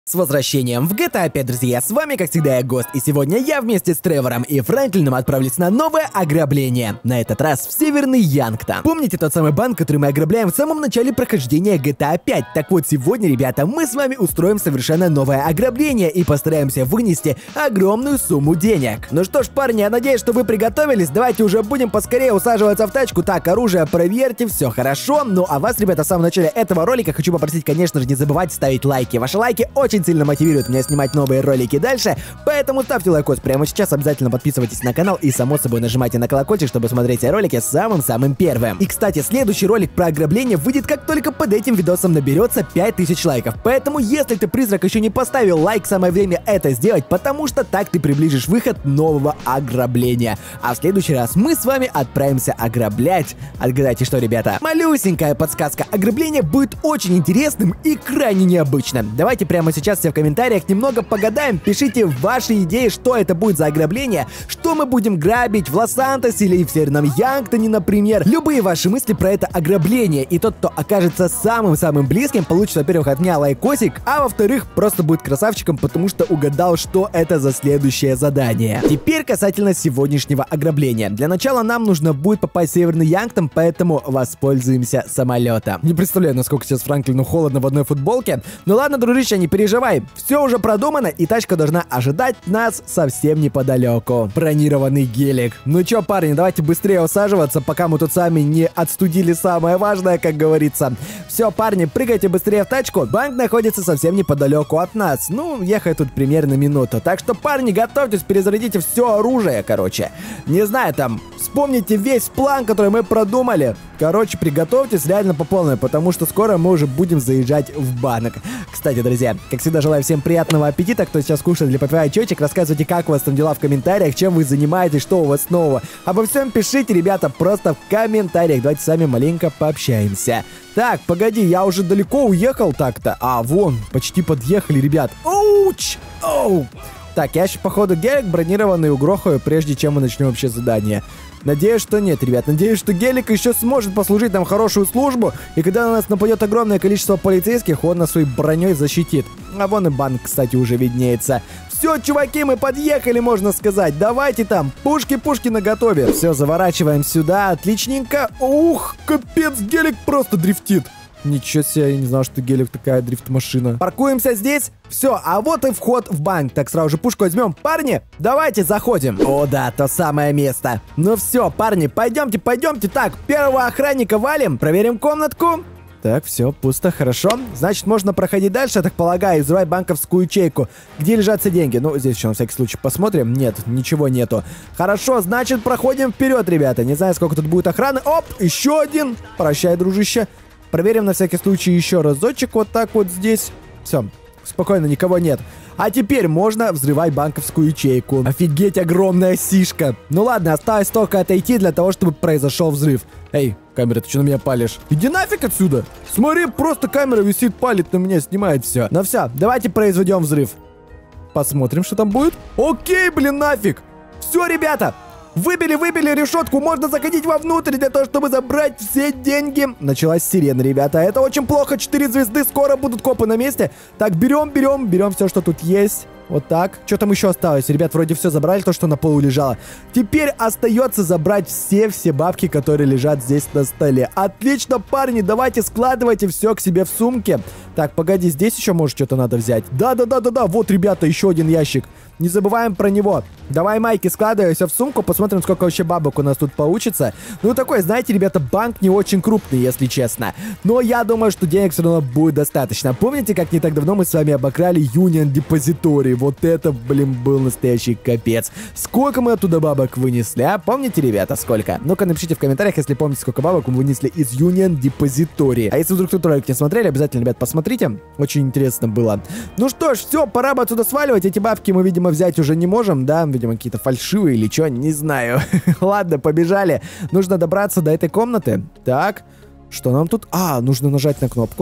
С возвращением в GTA 5, друзья, с вами, как всегда, я Гост, и сегодня я вместе с Тревором и Фрэнклином отправились на новое ограбление, на этот раз в Северный Янгтон. Помните тот самый банк, который мы ограбляем в самом начале прохождения GTA 5? Так вот, сегодня, ребята, мы с вами устроим совершенно новое ограбление и постараемся вынести огромную сумму денег. Ну что ж, парни, я надеюсь, что вы приготовились, давайте уже будем поскорее усаживаться в тачку. Так, оружие проверьте, все хорошо. Ну а вас, ребята, в самом начале этого ролика хочу попросить, конечно же, не забывать ставить лайки. Ваши лайки очень сильно мотивируют меня снимать новые ролики дальше, поэтому ставьте лайкос прямо сейчас, обязательно подписывайтесь на канал и, само собой, нажимайте на колокольчик, чтобы смотреть ролики самым-самым первым. И, кстати, следующий ролик про ограбление выйдет, как только под этим видосом наберется 5000 лайков, поэтому, если ты, призрак, еще не поставил лайк, самое время это сделать, потому что так ты приближишь выход нового ограбления. А в следующий раз мы с вами отправимся ограблять. Отгадайте, что, ребята? Малюсенькая подсказка. Ограбление будет очень интересным и крайне необычным. Давайте прямо сейчас все в комментариях немного погадаем, пишите ваши идеи, что это будет за ограбление, что мы будем грабить в Лос-Сантосе или в Северном Янгтоне, например. Любые ваши мысли про это ограбление, и тот, кто окажется самым-самым близким, получит, во-первых, от меня лайкосик, а во-вторых, просто будет красавчиком, потому что угадал, что это за следующее задание. Теперь касательно сегодняшнего ограбления. Для начала нам нужно будет попасть в Северный Янгтон, поэтому воспользуемся самолетом. Не представляю, насколько сейчас Франклину холодно в одной футболке. Ну ладно, дружище, не переживай. Все уже продумано, и тачка должна ожидать нас совсем неподалеку. Бронированный гелик. Ну чё, парни, давайте быстрее усаживаться, пока мы тут сами не отстудили самое важное, как говорится. Все, парни, прыгайте быстрее в тачку. Банк находится совсем неподалеку от нас. Ну, ехать тут примерно минуту. Так что, парни, готовьтесь, перезарядите все оружие, короче. Не знаю, там, вспомните весь план, который мы продумали. Короче, приготовьтесь реально по полной, потому что скоро мы уже будем заезжать в банк. Кстати, друзья, как всегда, желаю всем приятного аппетита, кто сейчас кушает или попивает чайчик. Рассказывайте, как у вас там дела в комментариях, чем вы занимаетесь, что у вас нового. Обо всем пишите, ребята, просто в комментариях. Давайте с вами маленько пообщаемся. Так, погоди, я уже далеко уехал так-то. А, вон, почти подъехали, ребят. Оуч! Оу! Так, я еще, походу, гелик бронированный угрохаю, прежде чем мы начнем вообще задание. Надеюсь, что нет, ребят. Надеюсь, что гелик еще сможет послужить нам хорошую службу. И когда на нас нападет огромное количество полицейских, он нас своей броней защитит. А вон и банк, кстати, уже виднеется. Все, чуваки, мы подъехали, можно сказать. Давайте там, пушки-пушки наготове. Все, заворачиваем сюда, отличненько. Ух, капец, гелик просто дрифтит. Ничего себе, я не знал, что гелик такая дрифт-машина. Паркуемся здесь. Все, а вот и вход в банк. Так, сразу же пушку возьмем. Парни, давайте заходим. О, да, то самое место. Ну все, парни, пойдемте, пойдемте. Так, первого охранника валим. Проверим комнатку. Так, все, пусто, хорошо. Значит, можно проходить дальше, я так полагаю, и взрывать банковскую ячейку. Где лежат все деньги? Ну, здесь еще на всякий случай посмотрим. Нет, ничего нету. Хорошо, значит, проходим вперед, ребята. Не знаю, сколько тут будет охраны. Оп, еще один. Прощай, дружище. Проверим на всякий случай еще разочек вот так вот здесь. Все, спокойно, никого нет. А теперь можно взрывать банковскую ячейку. Офигеть, огромная сишка. Ну ладно, осталось только отойти для того, чтобы произошел взрыв. Эй, камера, ты что на меня палишь? Иди нафиг отсюда. Смотри, просто камера висит, палит на меня, снимает все. Ну все, давайте произведем взрыв. Посмотрим, что там будет. Окей, блин, нафиг. Все, ребята. Выбили решетку, можно заходить вовнутрь для того, чтобы забрать все деньги. Началась сирена, ребята, это очень плохо, 4 звезды, скоро будут копы на месте. Так, берем все, что тут есть. Вот так. Что там еще осталось? Ребят, вроде все забрали, то, что на полу лежало. Теперь остается забрать все бабки, которые лежат здесь на столе. Отлично, парни, давайте складывайте все к себе в сумке. Так, погоди, здесь еще, может, что-то надо взять. Да, вот, ребята, еще один ящик. Не забываем про него. Давай, Майки, складывай все в сумку, посмотрим, сколько вообще бабок у нас тут получится. Ну, такой, знаете, ребята, банк не очень крупный, если честно. Но я думаю, что денег все равно будет достаточно. Помните, как не так давно мы с вами обокрали Union Depository? Вот это, блин, был настоящий капец. Сколько мы оттуда бабок вынесли, а? Помните, ребята, сколько? Ну-ка, напишите в комментариях, если помните, сколько бабок мы вынесли из Union Depository. А если вдруг кто-то ролик не смотрели, обязательно, ребят, посмотрите. Очень интересно было. Ну что ж, все, пора бы отсюда сваливать. Эти бабки мы, видимо, взять уже не можем, да? Видимо, какие-то фальшивые или что, не знаю. Ладно, побежали. Нужно добраться до этой комнаты. Так, что нам тут? А, нужно нажать на кнопку.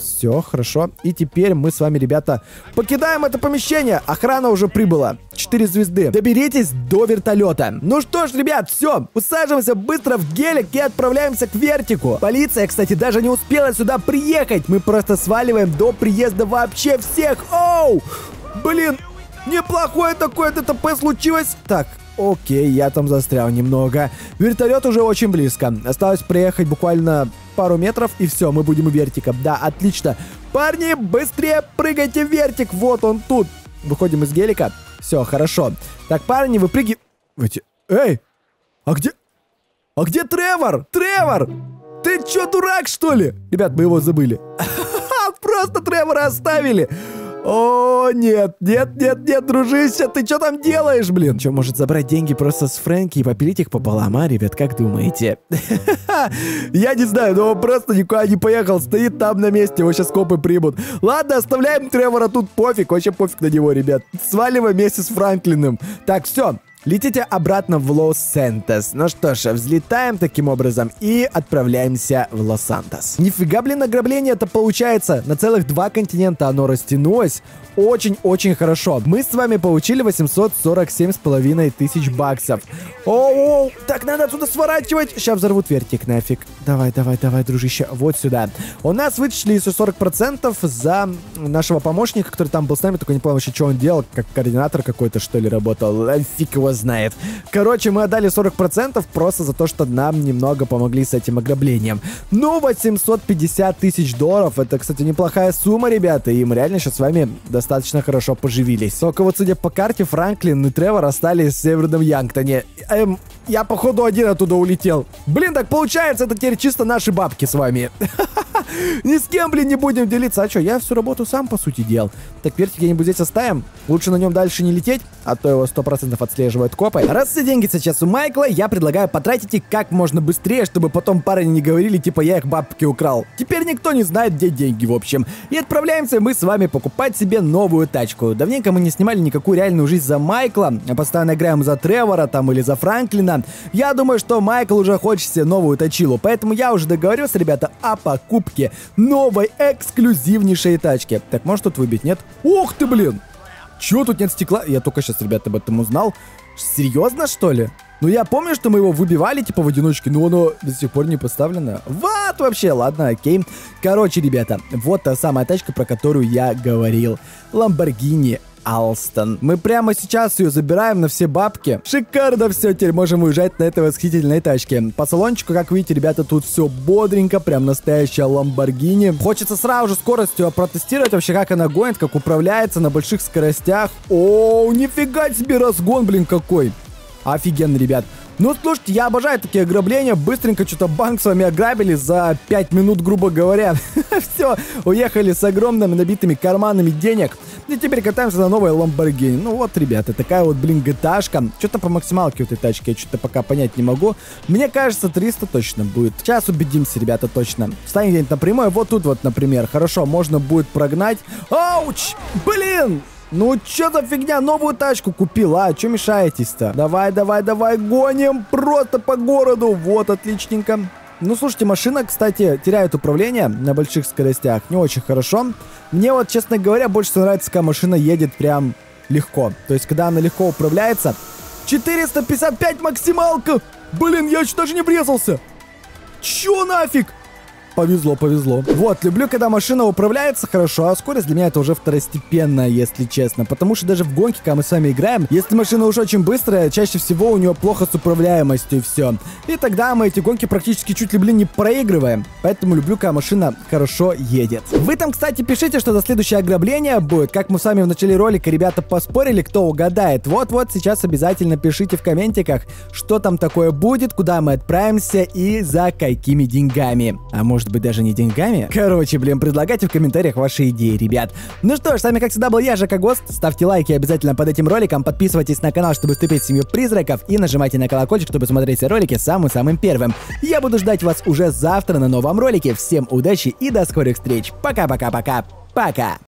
Все, хорошо. И теперь мы с вами, ребята, покидаем это помещение. Охрана уже прибыла. 4 звезды. Доберитесь до вертолета. Ну что ж, ребят, все. Усаживаемся быстро в гелик и отправляемся к вертику. Полиция, кстати, даже не успела сюда приехать. Мы просто сваливаем до приезда вообще всех. Оу! Блин, неплохое такое ДТП случилось. Так, окей, я там застрял немного. Вертолет уже очень близко. Осталось приехать буквально пару метров, и все, мы будем у вертика. Да, отлично. Парни, быстрее прыгайте в вертик. Вот он тут. Выходим из гелика. Все, хорошо. Так, парни, выпрыгивайте. Эй! А где Тревор? Тревор! Ты чё, дурак, что ли? Ребят, мы его забыли. Просто Тревора оставили. О, нет, дружище, ты что там делаешь, блин? Что, может забрать деньги просто с Фрэнки и попилить их пополам, а, ребят, как думаете? Я не знаю, но он просто никуда не поехал, стоит там на месте, его сейчас копы примут. Ладно, оставляем Тревора тут, пофиг, вообще пофиг на него, ребят. Сваливаем вместе с Франклином. Так, все. Летите обратно в Лос-Сантос. Ну что ж, взлетаем таким образом и отправляемся в Лос-Сантос. Нифига, блин, ограбление это получается. На целых 2 континента оно растянулось. Очень-очень хорошо. Мы с вами получили 847,5 тысяч баксов. Оу, так, надо отсюда сворачивать. Сейчас взорвут вертик нафиг. Давай, дружище, вот сюда. У нас вычислили еще 40% за нашего помощника, который там был с нами, только не помню вообще, что он делал, как координатор какой-то, что ли, работал. Фиг его знает. Короче, мы отдали 40% просто за то, что нам немного помогли с этим ограблением. Ну, 850 тысяч долларов, это, кстати, неплохая сумма, ребята, и мы реально сейчас с вами достаточно хорошо поживились. Только вот, судя по карте, Франклин и Тревор остались в Северном Янктоне. Я, походу, один оттуда улетел. Блин, так получается, это теперь чисто наши бабки с вами. Ни с кем, блин, не будем делиться. А что, я всю работу сам, по сути, делал. Так, вертик где-нибудь здесь оставим. Лучше на нем дальше не лететь, а то его 100% отслеживают копы. Раз все деньги сейчас у Майкла, я предлагаю потратить их как можно быстрее, чтобы потом парни не говорили, типа, я их бабки украл. Теперь никто не знает, где деньги, в общем. И отправляемся мы с вами покупать себе новую тачку. Давненько мы не снимали никакую реальную жизнь за Майкла, а постоянно играем за Тревора там или за Франклина. Я думаю, что Майкл уже хочет себе новую точилу, поэтому я уже договорился, ребята, о покупке новой эксклюзивнейшей тачки. Так, может тут выбить, нет? Ух ты, блин! Чё, тут нет стекла? Я только сейчас, ребята, об этом узнал. Серьезно, что ли? Ну, я помню, что мы его выбивали, типа, в одиночке, но оно до сих пор не поставлено. Вот вообще, ладно, окей. Короче, ребята, вот та самая тачка, про которую я говорил. Lamborghini Alston. Мы прямо сейчас ее забираем на все бабки. Шикарно все, теперь можем уезжать на этой восхитительной тачке. По салончику, как видите, ребята, тут все бодренько, прям настоящая Lamborghini. Хочется сразу же скоростью протестировать вообще, как она гонит, как управляется на больших скоростях. О, нифига себе разгон, блин, какой. Офигенно, ребят. Ну, слушайте, я обожаю такие ограбления. Быстренько что-то банк с вами ограбили за 5 минут, грубо говоря. Все, уехали с огромными набитыми карманами денег. И теперь катаемся на новой Lamborghini. Ну вот, ребята, такая вот, блин, GTA-шка. Что-то по максималке у этой тачки я что-то пока понять не могу. Мне кажется, 300 точно будет. Сейчас убедимся, ребята, точно. Встань где-нибудь напрямую. Вот тут вот, например. Хорошо, можно будет прогнать. Ауч! Блин! Ну, чё за фигня? Новую тачку купил, а? Чё мешаетесь-то? Давай, гоним просто по городу. Вот, отличненько. Ну, слушайте, машина, кстати, теряет управление на больших скоростях. Не очень хорошо. Мне вот, честно говоря, больше нравится, когда машина едет прям легко. То есть, когда она легко управляется. 455 максималка! Блин, я чуть даже не врезался. Чё нафиг? Повезло. Вот, люблю, когда машина управляется хорошо, а скорость для меня это уже второстепенная, если честно. Потому что даже в гонке, когда мы с вами играем, если машина уж очень быстрая, чаще всего у нее плохо с управляемостью и все. И тогда мы эти гонки практически чуть ли, блин, не проигрываем. Поэтому люблю, когда машина хорошо едет. Вы там, кстати, пишите, что за следующее ограбление будет. Как мы с вами в начале ролика, ребята, поспорили, кто угадает. Вот-вот, сейчас обязательно пишите в комментиках, что там такое будет, куда мы отправимся и за какими деньгами. А может быть, даже не деньгами? Короче, блин, предлагайте в комментариях ваши идеи, ребят. Ну что ж, с вами, как всегда, был я, Жека Гост. Ставьте лайки обязательно под этим роликом, подписывайтесь на канал, чтобы вступить в семью призраков, и нажимайте на колокольчик, чтобы смотреть все ролики самым-самым первым. Я буду ждать вас уже завтра на новом ролике. Всем удачи и до скорых встреч. Пока-пока-пока. Пока!